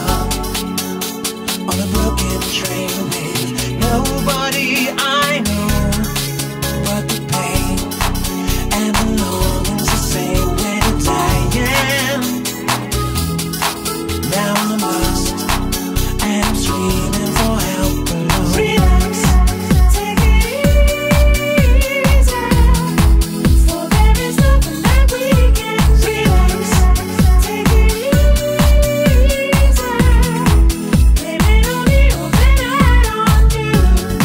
stuck on a broken train with nobody I know but the pain and the longing's the same when it's dying. Now I'm lost and I'm screaming for help alone. Relax, take it easy, for there is nothing that we can. Relax, take it easy, blame it on me or blame it on you.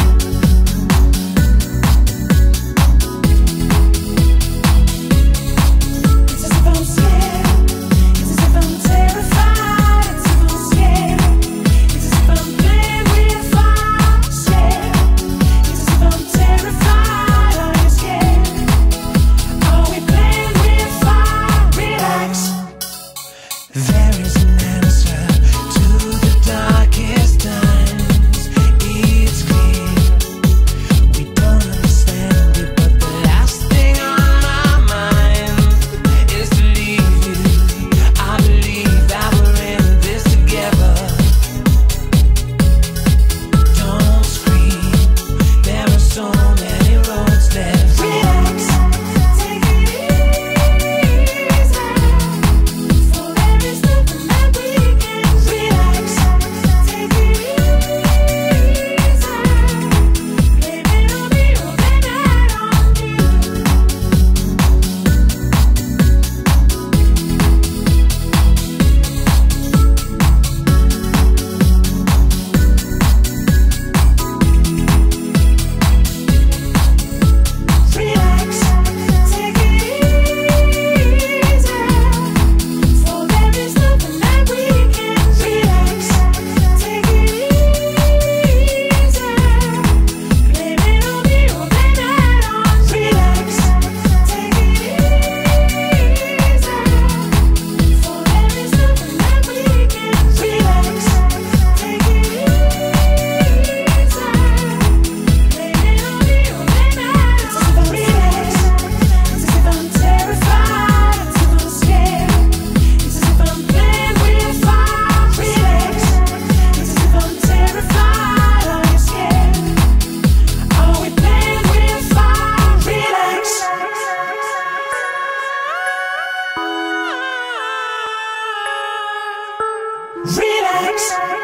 It's as if I'm scared, it's as if I'm terrified, it's as if I'm scared, it's as if I'm playing with fire. Scared, it's as if I'm terrified. Are you scared? Are we playing with fire? Relax. There is an answer to the darkest times. It's clear we don't understand it, but the last thing on my mind is to leave you. I believe that we're in this together. Don't scream, there are so many roads left. Relax, take it easy, for there is nothing that we can. Relax, take it easy, blame it on me or blame it on you. Relax, take it easy, for there is nothing that we can. Relax, take it easy, blame it on me or blame it on. Relax, take it easy, for there is nothing that we can. Relax, take it easy, blame it on me or blame it on. Relax, it's as if I'm terrified, it's as if I'm scared, it's as if I'm playing with fire. Relax, it's as if I'm terrified. Are you scared? Are we playing with fire? Relax. Relax.